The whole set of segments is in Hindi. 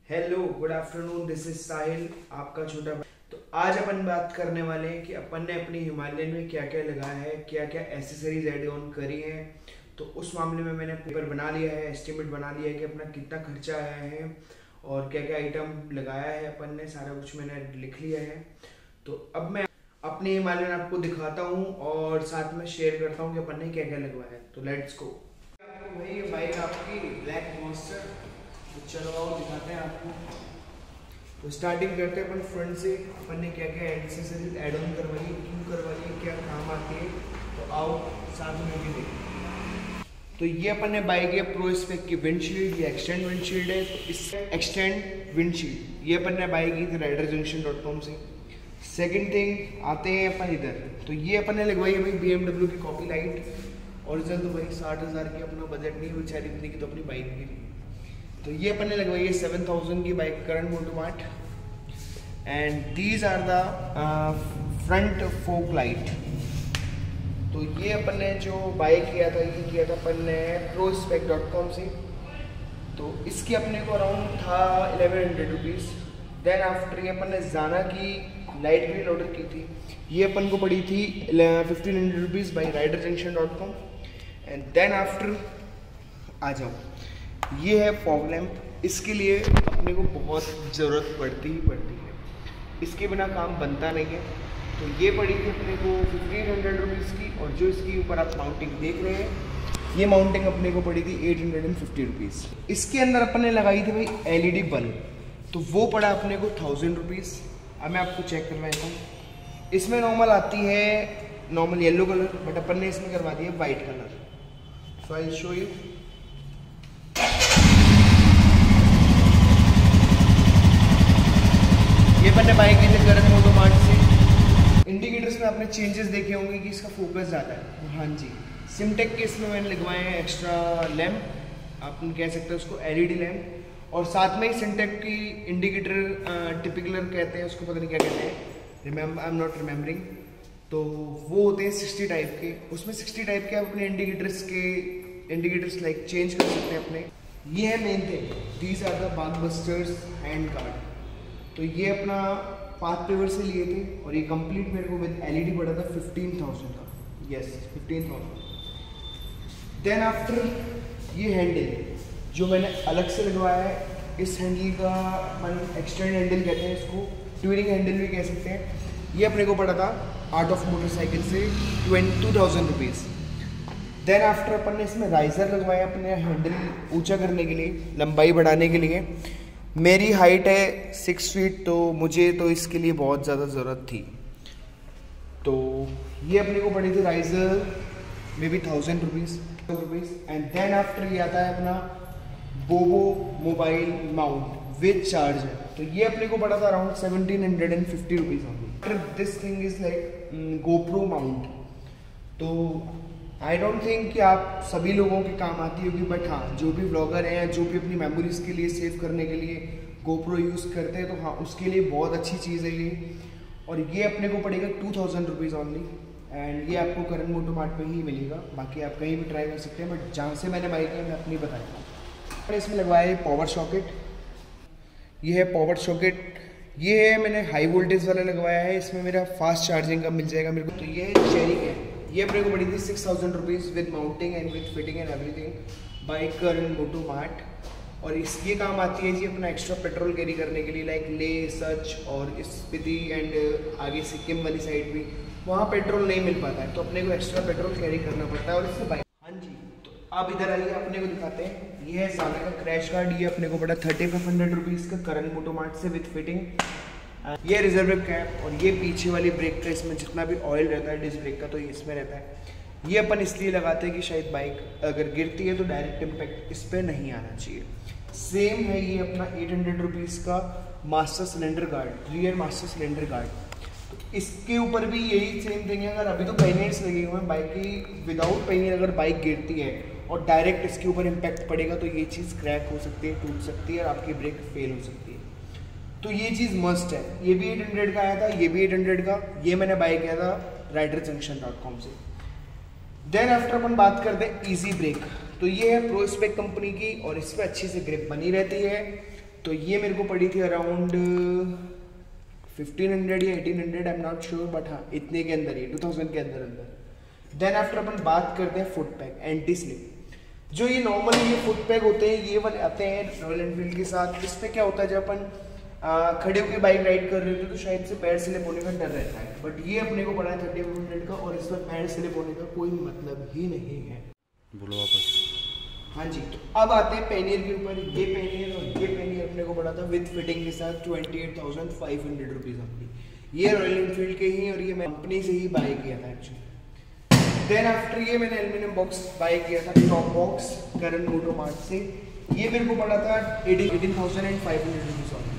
Hello good afternoon, this is Sahil, आपका छोटा भाई। तो आज अपन बात करने वाले हैं कि अपन ने अपनी हिमालयन में क्या क्या लगाया है, क्या क्या एसेसरीज एड ऑन करी है। तो उस मामले में मैंने पेपर बना लिया है, एस्टिमेट बना लिया है कि अपना कितना खर्चा आया है और क्या क्या आइटम लगाया है अपन ने, सारा कुछ मैंने लिख लिया है। तो अब मैं अपनी हिमालयन आपको दिखाता हूँ और साथ में शेयर करता हूँ कि अपन ने क्या क्या लगवाया है। तो लेट्स गो। आपको भाई ये बाइक आपकी ब्लैक मॉन्स्टर, तो चलो आओ दिखाते हैं आपको। तो स्टार्टिंग करते हैं अपन फ्रंट से। अपन ने क्या क्या एसेसरीज ऐड ऑन करवाई है, क्यों करवाई है, क्या काम आती है, तो आओ साथ में भी देखते। तो ये अपन ने बाइक है प्रो स्पेक की विंडशील्ड, ये एक्सटेंड विंडशील्ड है। तो इस एक्सटेंड विंडशील्ड ये अपन ने बाई की थी riderzunction.com से। सेकेंड थिंग आते हैं अपन इधर, तो ये अपन ने लगवाई है भाई BMW की कॉपी लाइट ओरिजिनल। तो भाई 60,000 की अपना बजट नहीं बेचारी इतनी की, तो अपनी बाइक की थी। तो ये अपन ने लगवाई है 7000 की bike current Motomart. And these are the front fog light. तो ये अपन ने जो बाय किया था, ये किया था अपन ने prospec.com से। तो इसकी अपने को अराउंड था 1100 रुपीज़। देन आफ्टर ये अपन ने जाना की लाइट ग्रिल ऑर्डर की थी, ये अपन को पड़ी थी 1500 rupees by riderzunction.com। And then after आ जाओ, ये है फॉग लैम्प। इसके लिए अपने को बहुत ज़रूरत पड़ती ही पड़ती है, इसके बिना काम बनता नहीं है। तो ये पड़ी थी अपने को 1500 रुपीज़ की, और जो इसके ऊपर आप माउंटिंग देख रहे हैं, ये माउंटिंग अपने को पड़ी थी 850 रुपीज़। इसके अंदर अपन ने लगाई थी भाई LED बल्ब, तो वो पड़ा अपने को 1000 रुपीज़। अब मैं आपको चेक करवाता हूँ। इसमें नॉर्मल आती है नॉर्मल येलो कलर, बट अपन ने इसमें करवा दी है white colour. So I show you. ये अपन ने बाई की थी करंट मोटोमार्ट से। इंडिकेटर्स में आपने चेंजेस देखे होंगे कि इसका फोकस ज़्यादा है। हाँ जी, सिमटेक के इसमें मैंने लगवाए हैं एक्स्ट्रा लैम्प, आप कह सकते हैं उसको LED लैम्प। और साथ में ही सिमटेक की इंडिकेटर टिपिकलर कहते हैं उसको, पता नहीं क्या कहते हैं, आई एम नॉट रिमेम्बरिंग। तो वो होते हैं 60 टाइप के। उसमें 60 टाइप के आप अपने इंडिकेटर्स लाइक चेंज कर सकते हैं अपने। ये है main thing, these are the busters hand guard. तो ये अपना पाथ पेवर से लिए थे, और ये कंप्लीट मेरे को विद LED पड़ा था 15,000 का। यस 15,000। देन आफ्टर ये हैंडल जो मैंने अलग से लगवाया है, इस हैंडल का अपन एक्सटेंड हैंडल कहते हैं इसको, ट्यूरिंग हैंडल भी कह सकते हैं। ये अपने को पड़ा था आर्ट ऑफ मोटरसाइकिल से 22,000 रुपीज़। देन आफ्टर अपन ने इसमें राइजर लगवाया अपने हैंडल ऊंचा करने के लिए, लंबाई बढ़ाने के लिए। मेरी हाइट है 6 फीट, तो मुझे तो इसके लिए बहुत ज़्यादा ज़रूरत थी। तो ये अपने को पड़ी थी riser may be 1000 rupees. And then after ये आता है अपना बोबो मोबाइल माउंट विद चार्जर। तो ये अपने को पड़ा था around 1750 rupees only. This thing is like GoPro mount. तो आई डोंट थिंक कि आप सभी लोगों के काम आती होगी, बट हाँ जो भी ब्लॉगर हैं, जो भी अपनी मेमोरीज़ के लिए सेव करने के लिए गोप्रो यूज़ करते हैं, तो हाँ उसके लिए बहुत अच्छी चीज़ है ये। और ये अपने को पड़ेगा 2000 रुपीज़ ऑनली। एंड ये आपको करंट मोटोमार्ट पे ही मिलेगा, बाकी आप कहीं भी ट्राई कर सकते हैं, बट जहाँ से मैंने बाई किया मैं अपनी बताया। मैंने इसमें लगवाया है पावर सॉकेट। ये है पावर सॉकेट, ये है मैंने हाई वोल्टेज वाला लगवाया है, इसमें मेरा फास्ट चार्जिंग का मिल जाएगा मेरे को। तो ये है चेरी है, ये अपने को पड़ी थी 6000 rupees with mounting and with fitting and everything by current Motomart. और ये काम आती है जी अपना एक्स्ट्रा पेट्रोल कैरी करने के लिए, लाइक ले सच और स्पीति एंड आगे सिक्किम वाली साइड भी, वहाँ पेट्रोल नहीं मिल पाता है, तो अपने को एक्स्ट्रा पेट्रोल कैरी करना पड़ता है। और इससे बाइक, हाँ जी, तो अब इधर आइए अपने को दिखाते हैं। ये है साना का क्रैश गार्ड, ये अपने को पड़ा 3500 रुपीज़ का करंट मोटोमार्ट से विद फिटिंग। ये रिजर्व कैप, और ये पीछे वाली ब्रेक का, इसमें जितना भी ऑयल रहता है डिस्क ब्रेक का, तो ये इसमें रहता है। ये अपन इसलिए लगाते हैं कि शायद बाइक अगर गिरती है तो डायरेक्ट इम्पैक्ट इस पर नहीं आना चाहिए। सेम है ये अपना 800 रुपीज़ का master cylinder guard, rear master cylinder guard. तो इसके ऊपर भी यही सेम थिंग है। अगर अभी तो पैनियर्स लगे हुए हैं बाइक की, विदाउट पैनियर अगर बाइक गिरती है और डायरेक्ट इसके ऊपर इम्पैक्ट पड़ेगा, तो ये चीज़ क्रैक हो सकती है, टूट सकती है, और आपकी ब्रेक फेल हो सकती है। तो ये चीज़ मस्ट है। ये भी 800 का आया था, ये भी 800 का। ये मैंने बाय किया था riderzunction.com से। देन आफ्टर अपन बात करते हैं इजी ब्रेक। तो ये है प्रोस्पेक कंपनी की, और इस पर अच्छी से ग्रिप बनी रहती है। तो ये मेरे को पड़ी थी अराउंड 1500 या 1800, I am not sure, but हाँ इतने के अंदर ही, 2000 के अंदर। देन आफ्टर अपन बात करते हैं फुट पैक एंटी स्लिप। जो ये नॉर्मली ये फुट पैक होते हैं, ये वाले आते हैं रॉयल एनफील्ड के साथ। इसमें क्या होता है, जब अपन खड़े होकर बाइक राइड कर रहे होते तो शायद से पैर स्लिप होने का डर रहता है, बट ये अपने को पड़ा है 3500 का, और इसमें पैर स्लिप होने का कोई मतलब ही नहीं है। बोलो वापस। हाँ जी, तो अब आते हैं पैनियर के ऊपर। ये पैनियर और ये पैनियर अपने को पड़ा था विद फिटिंग के साथ 28,500 रुपीज़ अपनी। ये रॉयल एनफील्ड के ही, और ये मैं कंपनी से ही बाय किया था एक्चुअली। देन आफ्टर ये मैंने एल्यूमिनियम बॉक्स बाय किया था, टॉप बॉक्स करण मोटोमार्ट से। ये मेरे को पड़ा था 18,500 रुपीज़ ऑनली,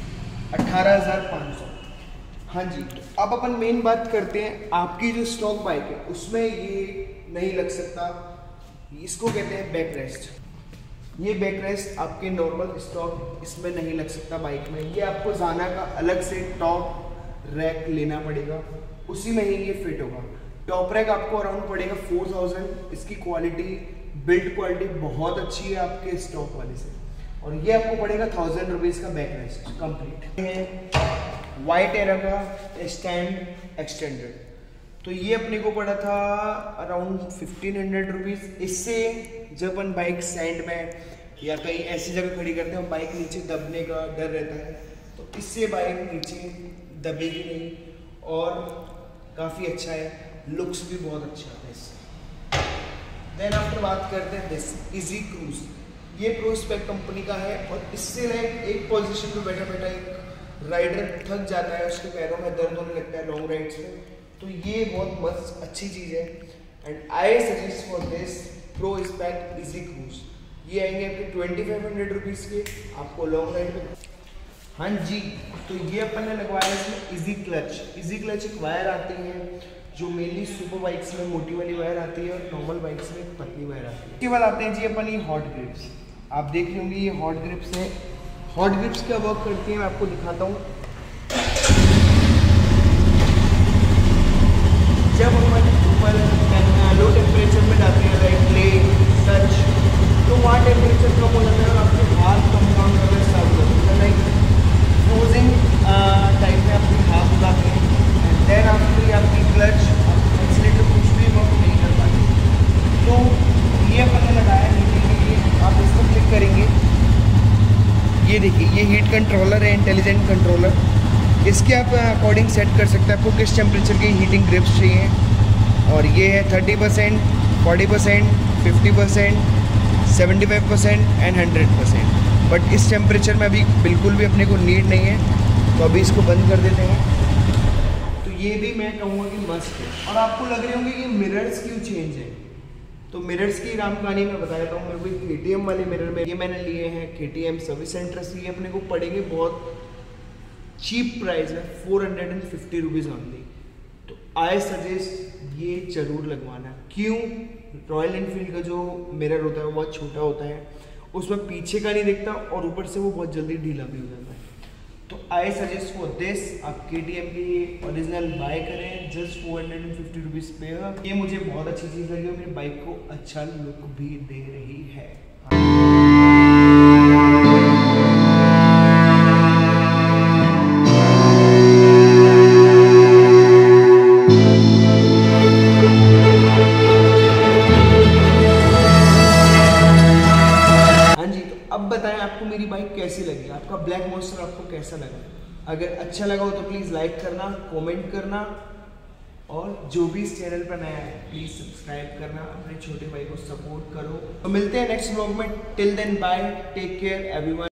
18,500। हाँ जी, तो अब अपन मेन बात करते हैं, आपकी जो स्टॉक बाइक है उसमें ये नहीं लग सकता, इसको कहते हैं बैक रेस्ट। ये बैक रेस्ट आपके नॉर्मल स्टॉक इसमें नहीं लग सकता बाइक में। ये आपको जाना का अलग से टॉप रैक लेना पड़ेगा, उसी में ही ये फिट होगा। टॉप रैक आपको अराउंड पड़ेगा 4000। इसकी क्वालिटी, बिल्ड क्वालिटी बहुत अच्छी है आपके स्टॉक वाले से, और ये आपको पड़ेगा 1000 रुपीज़ का बैक रेस्ट कंप्लीट है। वाइट एरा का स्टैंड एक्सटेंडेड, तो ये अपने को पड़ा था अराउंड 1500 रुपीज़। इससे जब अपन बाइक सैंड में या कहीं ऐसी जगह खड़ी करते हैं, बाइक नीचे दबने का डर रहता है, तो इससे बाइक नीचे दबेगी नहीं, और काफ़ी अच्छा है, लुक्स भी बहुत अच्छा आता है इससे। देन आफ्टर बात करते हैं दिस इजी क्रूज। ये प्रो स्पेक कंपनी का है, और इससे लाइक एक पोजीशन पे बैठा बैठा एक राइडर थक जाता है, उसके पैरों में दर्द होने लगता है लॉन्ग राइड्स में, तो ये बहुत मस्त अच्छी चीज़ है। And I suggest for this pro spec easy cruise. ये आएंगे आपके 2500 रुपीज़ के, आपको लॉन्ग राइड में। हाँ जी, तो ये अपन ने लगवाया इसमें इजी क्लच। इजी क्लच एक वायर आती है जो मेनली सुपर बाइक्स में मोटी वाली वायर आती है, और नॉर्मल बाइक्स में पतली वायर आती है। इसके बाद आते हैं जी अपन ये हॉट ग्रिप्स। आप देख रहे होंगे ये हॉट ग्रिप्स है। हॉट ग्रिप्स क्या वर्क करती है मैं आपको दिखाता हूँ। जब अपन ऊपर लो टेम्परेचर में जाते हैं, लाइक ले सच, तो वहाँ टेम्परेचर कम हो जाता है और आपके हाथ कम काम करना स्टार्ट हो जाता है, लाइक फ्रोजिंग टाइप में अपने हाथ उगाते हैं। एंड देन आफ्टर आपकी क्लच, एक्सीलेटर कुछ भी वर्क नहीं कर पाती। तो ये अपन ने लगाया नीचे के लिए, आप इस पर क्लिक करेंगे, ये देखिए ये हीट कंट्रोलर है, इंटेलिजेंट कंट्रोलर। इसके आप अकॉर्डिंग सेट कर सकते हैं आपको किस टेम्परेचर की हीटिंग ग्रिप्स चाहिए, और ये है 30%, 40%, 50%, 75% एंड 100%। बट इस टेम्परेचर में अभी बिल्कुल भी अपने को नीड नहीं है, तो अभी इसको बंद कर देते हैं। तो ये भी मैं कहूँगा कि मस्त है। और आपको लग रहे होंगे कि मिरर्स क्यों चेंज है, तो मिरर्स की राम कहानी मैं बता देता हूँ। मेरे को KTM वाले मिरर में ये मैंने लिए हैं KTM सर्विस सेंटर से। ये अपने को पड़ेंगे बहुत चीप प्राइस है, 450 रुपीज़ ऑनली। तो आई सजेस्ट ये जरूर लगवाना। क्यों? रॉयल एनफील्ड का जो मिरर होता है वो बहुत छोटा होता है, उसमें पीछे का नहीं दिखता, और ऊपर से वो बहुत जल्दी ढीला भी हो जाता है। तो आई सजेस्ट फॉर दिस, आप KTM की ओरिजिनल बाय करें, जस्ट 450 रुपीज़ पे। ये मुझे बहुत अच्छी चीज़ लगी और मेरी बाइक को अच्छा लुक भी दे रही है। अब बताएं आपको मेरी बाइक कैसी लगी, आपका ब्लैक मॉन्स्टर आपको कैसा लगा। अगर अच्छा लगा हो तो प्लीज़ लाइक करना, कमेंट करना, और जो भी इस चैनल पर नया है प्लीज़ सब्सक्राइब करना, अपने छोटे भाई को सपोर्ट करो। तो मिलते हैं नेक्स्ट व्लॉग में। Till then bye, take care everyone.